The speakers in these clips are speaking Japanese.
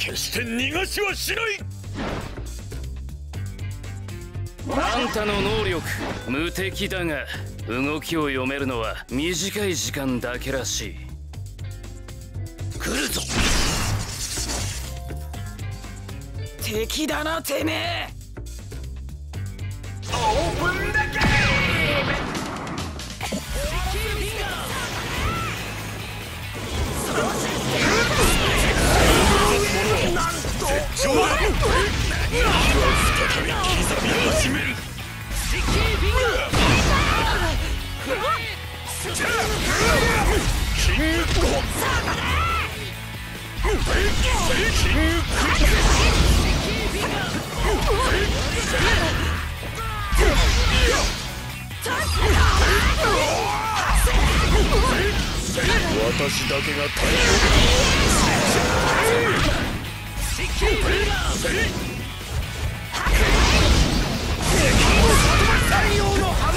決して逃がしはしない。 あんたの能力無敵だが、動きを読めるのは短い時間だけらしい。 来るぞ。敵だなてめえ。オープンだけ。なんと絶頂だ。再び刻み始める。キングコ私だけが太陽。太陽の刃物。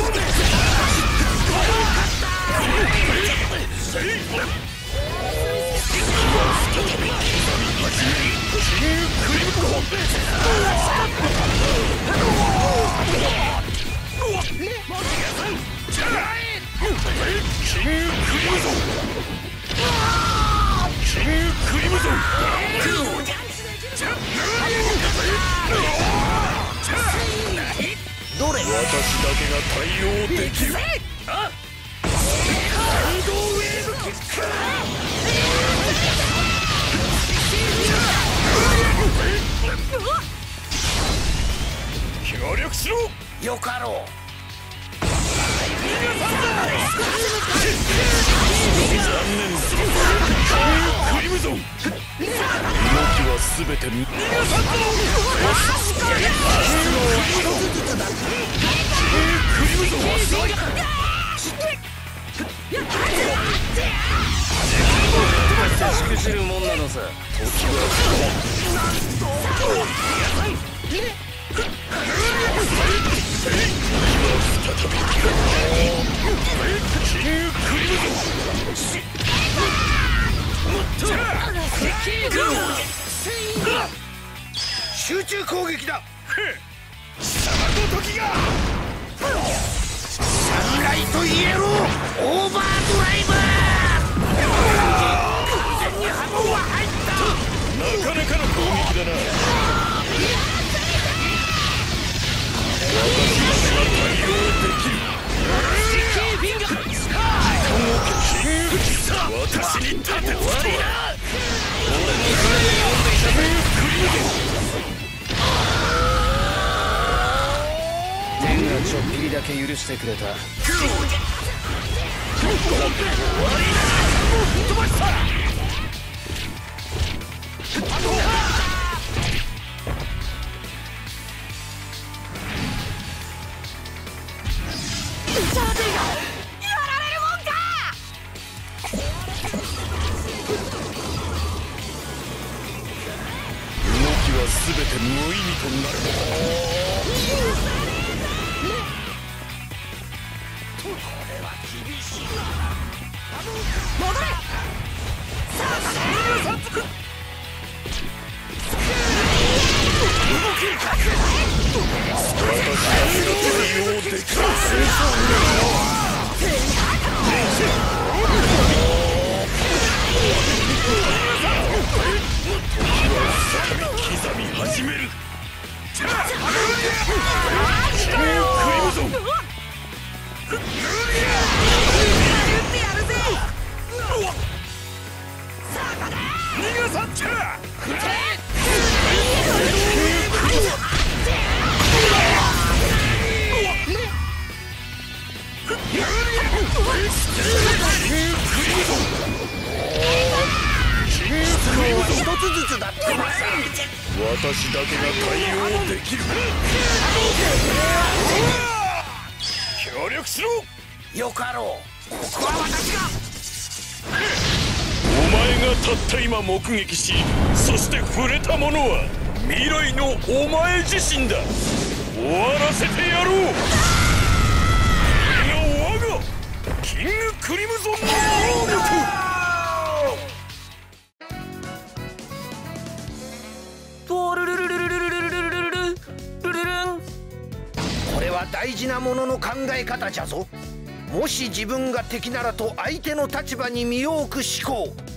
どれ私だけが対応できる。あっ感動ウェーブキック。協力しろ。よかろう。残念だ。クリムゾン動きは全て見た。クリムゾンしくじるもんなのさ。 時は集中攻撃だ。貴様ごときがサンライトイエローオーバードライブ。完全に波紋は入った。なかなかの攻撃だな。私が対応できる。私に立てつとは。 天がちょっぴりだけ許してくれた。 全て無意味となる。これは厳しいな。戻れ。さあ動けるか。私が対応できる。刻み始める。クリムゾン逃がさっちゃ。一つずつだってません。私だけが対応できる。協力しろ。よかろう。ここは私が。お前がたった今目撃し、そして触れたものは未来のお前自身だ。終わらせてやろう。これが我がキングクリムゾンの能力。 は大事なものの考え方じゃぞ。もし自分が敵ならと相手の立場に身を置く思考、